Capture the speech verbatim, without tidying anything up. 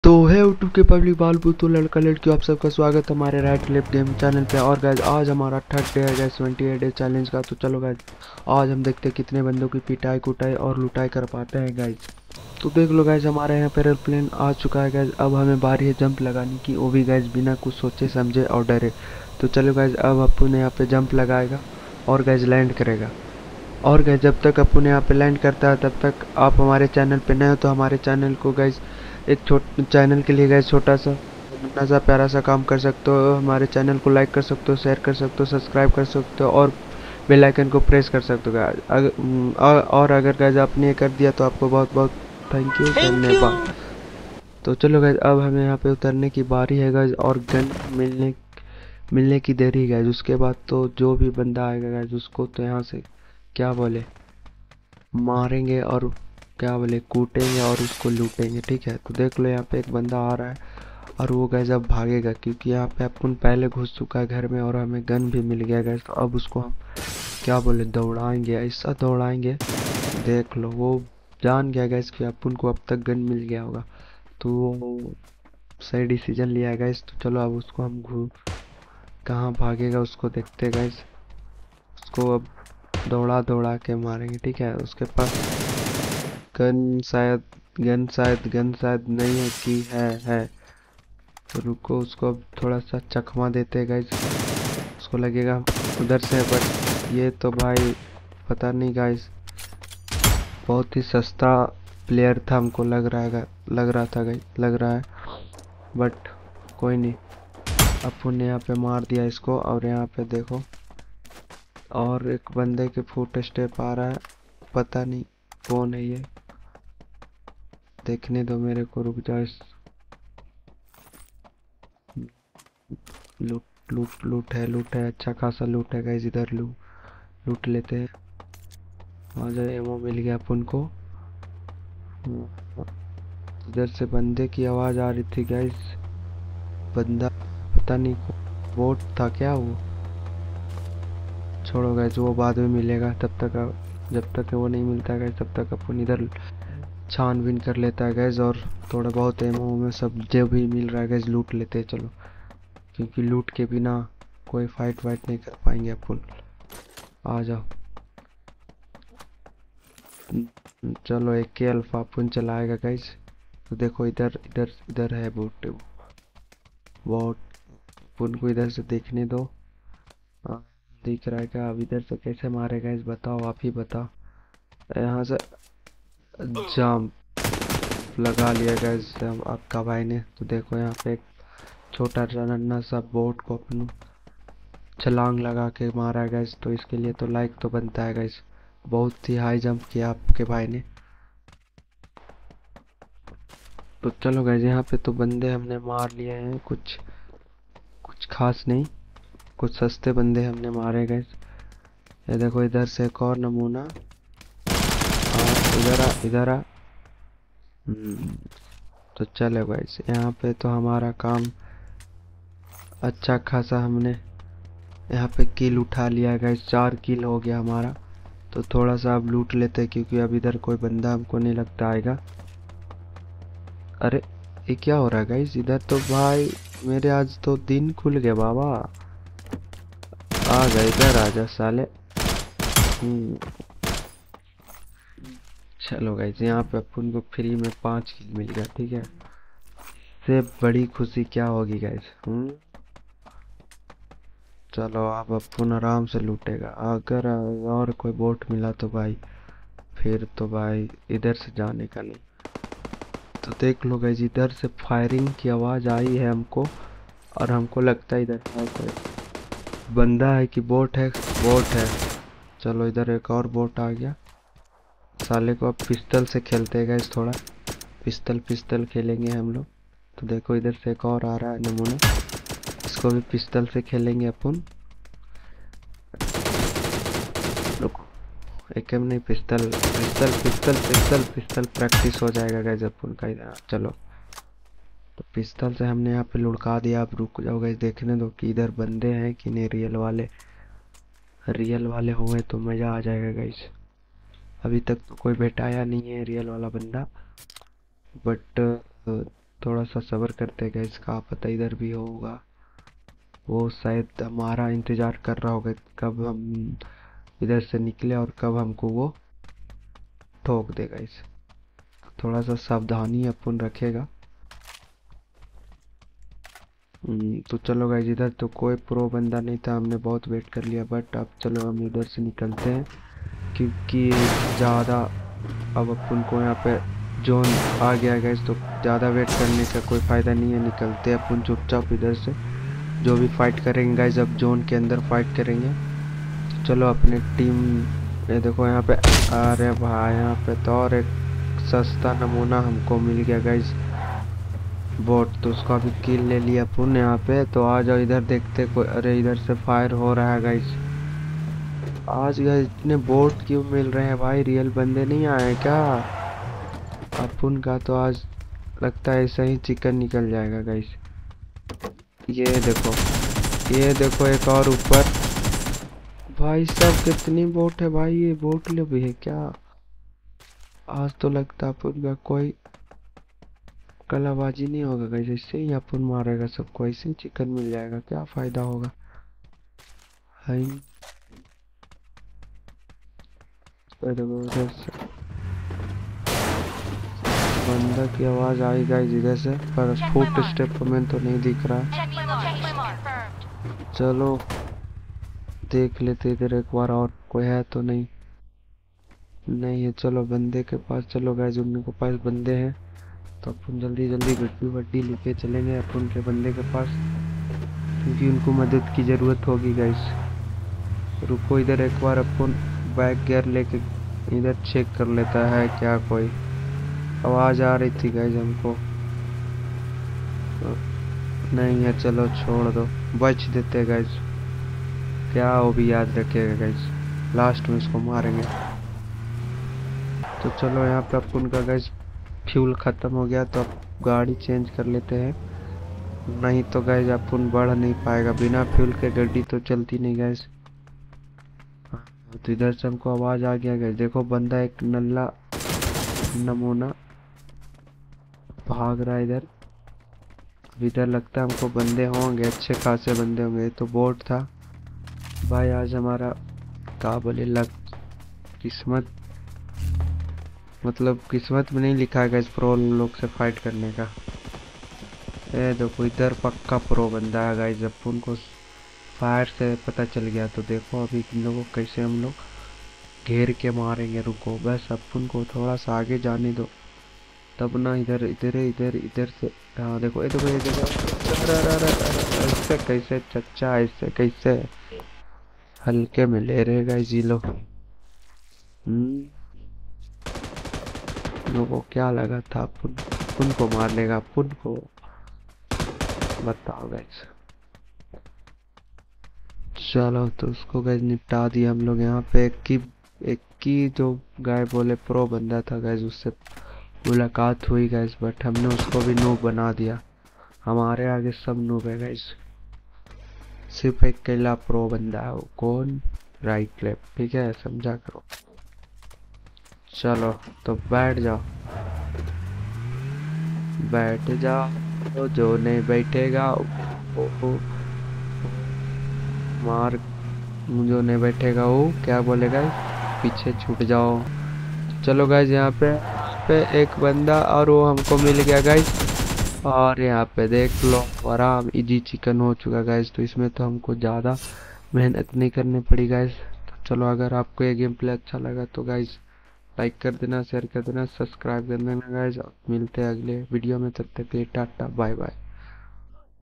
तो है यूट्यूब के पब्लिक बाल तो लड़का लड़की आप सबका स्वागत है हमारे राइट लेफ्ट गेम चैनल पे। और गाइज आज हमारा थर्ड डे है guys twenty eight day challenge का। तो चलो गाइज आज हम देखते हैं कितने बंदों की पिटाई कुटाई और लुटाई कर पाते हैं गाइज। तो देख लो गाइज हमारे यहाँ पे एयरप्लेन आ चुका है गाइज। अब हमें बारी है जंप लगाने की, वो भी गाइज बिना कुछ सोचे समझे और डरे। तो चलो गाइज अब अपन यहाँ पे जंप लगाएगा और गाइज लैंड करेगा। और गाइज जब तक अपन यहाँ पे लैंड करता है तब तक आप हमारे चैनल पे नए हो तो हमारे चैनल को गाइज एक छोट चैनल के लिए गाइज छोटा सा नन्हा सा प्यारा सा काम कर सकते हो। हमारे चैनल को लाइक कर सकते हो, शेयर कर सकते हो, सब्सक्राइब कर सकते हो और बेल आइकन को प्रेस कर सकते हो गाइज। अगर उम, और, और अगर गाइज आपने ये कर दिया तो आपको बहुत बहुत थैंक यू, थैंक यू। धन्यवाद। तो चलो गाइज अब हमें यहाँ पे उतरने की बारी है गाइज और गन मिलने मिलने की देरी गाइज। उसके बाद तो जो भी बंदा आएगा गाइज उसको तो यहाँ से क्या बोले मारेंगे और क्या बोले कूटेंगे और उसको लूटेंगे। ठीक है, तो देख लो यहाँ पे एक बंदा आ रहा है और वो गैस अब भागेगा क्योंकि यहाँ पे अपन पहले घुस चुका है घर में और हमें गन भी मिल गया गैस। तो अब उसको हम क्या बोले दौड़ाएंगे, ऐसा दौड़ाएंगे। देख लो वो जान गया गैस कि अपन को अब तक गन मिल गया होगा, तो वो सही डिसीजन लिया है गैस। तो चलो अब उसको हम घू कहाँ भागेगा उसको देखते गैस। उसको अब दौड़ा दौड़ा के मारेंगे। ठीक है, उसके पास गन शायद गन शायद गन शायद नहीं है कि है है तो रुको उसको अब थोड़ा सा चकमा देते हैं गाइज। उसको लगेगा उधर से, बट ये तो भाई पता नहीं गाइज बहुत ही सस्ता प्लेयर था हमको लग रहा है लग रहा था गाइज लग रहा है, बट कोई नहीं। अपन ने यहाँ पे मार दिया इसको और यहाँ पे देखो और एक बंदे के फुट स्टेप आ रहा है, पता नहीं कौन है ये, देखने दो मेरे को, रुक जाओ। इस लूट लूट लूट है लूट है अच्छा खासा लूट है गाइस। इधर लू लूट लेते हैं। आ जाओ, एमो मिल गया अपन को। इधर से बंदे की आवाज आ रही थी गाइस। बंदा पता नहीं बोट था क्या वो, छोड़ो गाइस वो बाद में मिलेगा। तब तक जब तक वो नहीं मिलता गाइस तब तक अपन इधर छानबीन कर लेता है गैस और थोड़ा बहुत एमो में सब जो भी मिल रहा है गैस लूट लेते हैं। चलो क्योंकि लूट के बिना कोई फाइट वाइट नहीं कर पाएंगे अपन। आ जाओ, चलो एक के अल्फा अपन चलाएगा गैस। तो देखो इधर इधर इधर है बोट, बोट अपन को इधर से देखने दो। आ, दिख रहा है क्या? अब इधर से कैसे मारे गैस बताओ, आप ही बताओ। यहाँ से जंप लगा लिया गैस आपका भाई ने। तो देखो यहाँ पे एक छोटा नन्हा सा बोट को अपन छलांग लगा के मारा है गैस। तो इसके लिए तो लाइक तो बनता है गैस, बहुत ही हाई जंप किया आपके भाई ने। तो चलो गैस यहाँ पे तो बंदे हमने मार लिए हैं, कुछ कुछ खास नहीं, कुछ सस्ते बंदे हमने मारे गैस। ये देखो इधर से एक और नमूना, और इधर आ इधर आ। हम्म, तो चलो गैस यहाँ पे तो हमारा काम अच्छा खासा हमने यहाँ पे किल उठा लिया गैस। चार किल हो गया हमारा। तो थोड़ा सा अब लूट लेते हैं क्योंकि अब इधर कोई बंदा हमको नहीं लगता आएगा। अरे ये क्या हो रहा है गाइस? इधर तो भाई मेरे आज तो दिन खुल गया बाबा। आ जा इधर आ जा साले। हम्म, चलो गाइस यहाँ पे अपन को फ्री में पांच किल मिल गया। ठीक है, से बड़ी खुशी क्या होगी गाइस। हम्म, चलो अब अपन आराम से लूटेगा। अगर और कोई बोट मिला तो भाई फिर तो भाई इधर से जाने का नहीं। तो देख लो गाइस इधर से फायरिंग की आवाज आई है हमको और हमको लगता है इधर है कोई बंदा है कि बोट है, बोट है। चलो इधर एक और बोट आ गया। साले को अब पिस्टल से खेलते हैं गाइस, थोड़ा पिस्टल पिस्टल खेलेंगे हम लोग। तो देखो इधर से एक और आ रहा है नमूना, इसको भी पिस्टल से खेलेंगे अपन। रुको, एक नहीं, pistol pistol pistol pistol pistol practice हो जाएगा गाइस अपन का इधर। चलो तो पिस्टल से हमने यहाँ पे लुढ़का दिया। आप रुक जाओ गाइस, देखने दो कि इधर बंदे हैं कि नहीं। रियल वाले रियल वाले हुए तो मज़ा आ जाएगा गाइस। अभी तक तो कोई भेटाया नहीं है रियल वाला बंदा, बट थोड़ा सा सब्र करते गए, इसका पता इधर भी होगा। वो शायद हमारा इंतजार कर रहा होगा कब हम इधर से निकले और कब हमको वो ठोक देगा। इस थोड़ा सा सावधानी अपन रखेगा। हम्म, तो चलो गाइस, इधर तो कोई प्रो बंदा नहीं था, हमने बहुत वेट कर लिया। बट अब चलो हम इधर से निकलते हैं, क्योंकि ज़्यादा अब अपन को यहाँ पे जोन आ गया है गाइस, तो ज़्यादा वेट करने का कोई फ़ायदा नहीं है। निकलते हैं अपन चुपचाप इधर से। जो भी फाइट करेंगे गाइस, अब जोन के अंदर फाइट करेंगे। तो चलो अपने टीम, ये देखो यहाँ पे, अरे भाई यहाँ पे तो और एक सस्ता नमूना हमको मिल गया गाइस, बोट। तो उसका भी किल ले लिया अपन यहाँ पे। तो आ जाओ इधर, देखते कोई। अरे इधर से फायर हो रहा है गाइस। आज गाइस इतने बोट क्यों मिल रहे हैं भाई, रियल बंदे नहीं आए क्या? अपन का तो आज लगता है ऐसा ही चिकन निकल जाएगा गाइस। ये देखो, ये देखो एक और ऊपर। भाई सब कितनी बोट है भाई, ये बोट ले भी है क्या? आज तो लगता है अपन का कोई कलाबाजी नहीं होगा गाइस, इससे ही अपन मारेगा सबको, ऐसे ही चिकन मिल जाएगा। क्या फायदा होगा? हाय उधर से बंदा की आवाज आई गाइस इधर से, पर फुट स्टेप में तो नहीं दिख रहा। चलो देख लेते इधर एक बार, और कोई है तो नहीं। नहीं है, चलो बंदे के पास चलो गाइस, उनके पास बंदे हैं। तो अपन जल्दी जल्दी गड्डी वड्डी लेके चलेंगे अपन के बंदे के पास, क्योंकि उनको मदद की ज़रूरत होगी गाइस। रुको इधर एक बार अपन बैक गियर लेके इधर चेक कर लेता है क्या कोई आवाज़ आ रही थी गाइस हमको। नहीं है, चलो छोड़ दो, बच देते गाइस। क्या वो भी याद रखेगा गाइस, लास्ट में इसको मारेंगे। तो चलो यहाँ पे अपन का गाइस फ्यूल ख़त्म हो गया, तो अब गाड़ी चेंज कर लेते हैं। नहीं तो गाइस अपन बढ़ नहीं पाएगा, बिना फ्यूल के गाड़ी तो चलती नहीं गाइस। तो इधर से हमको आवाज़ आ गया गाइस, देखो बंदा एक नल्ला नमूना भाग रहा है इधर। इधर लगता है हमको बंदे होंगे, अच्छे खासे बंदे होंगे। तो बोट था भाई, आज हमारा क्या बोले लक, किस्मत, मतलब किस्मत में नहीं लिखा है गाइस प्रो लोग से फाइट करने का। ए देखो इधर पक्का प्रो बंदा है गाइस, अपन को फायर से पता चल गया। तो देखो अभी इन लोगों को कैसे हम लोग घेर के मारेंगे। रुको बस अपन को थोड़ा सा आगे जाने दो, तब ना। इधर इधर इधर इधर से, हाँ देखो ये देखो ये देखो, ऐसे कैसे चच्चा, ऐसे कैसे हल्के में ले रहे गाइस ये लोग। हम्म, लोगों को क्या लगा था अपन अपन को मारने का, अपन को बताओ गाइस। चलो तो उसको गाइस निपटा दिया हम लोग। यहाँ पे एक की एक की जो गाय बोले प्रो बंदा था गाइस, उससे मुलाकात हुई गाइस, बट हमने उसको भी नूब बना दिया। हमारे आगे सब नूब है गाइस, सिर्फ एक अकेला प्रो बंदा है। वो कौन? राइट लेफ्ट, ठीक है, समझा करो। चलो तो बैठ जाओ, बैठ जाओ, तो जो नहीं बैठेगा ओ, ओ, मार, जो नहीं बैठेगा वो क्या बोलेगा, पीछे छूट जाओ। चलो गाइस यहाँ पे पे एक बंदा और वो हमको मिल गया गाइस, और यहाँ पे देख लो आराम इजी चिकन हो चुका गाइस। तो इसमें तो हमको ज़्यादा मेहनत नहीं करनी पड़ी गाइस। तो चलो अगर आपको ये गेम प्ले अच्छा लगा तो गाइस लाइक कर देना, शेयर कर देना, सब्सक्राइब कर देना गाइस। मिलते हैं अगले वीडियो में, तब तक के लिए टाटा बाय बाय।